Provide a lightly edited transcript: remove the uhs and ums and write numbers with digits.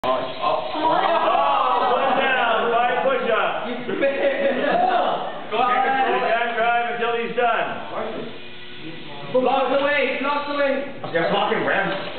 One down, 5 push-ups. Go ahead. You can't drive until he's done. Block the way, block the way. You're fucking ramp.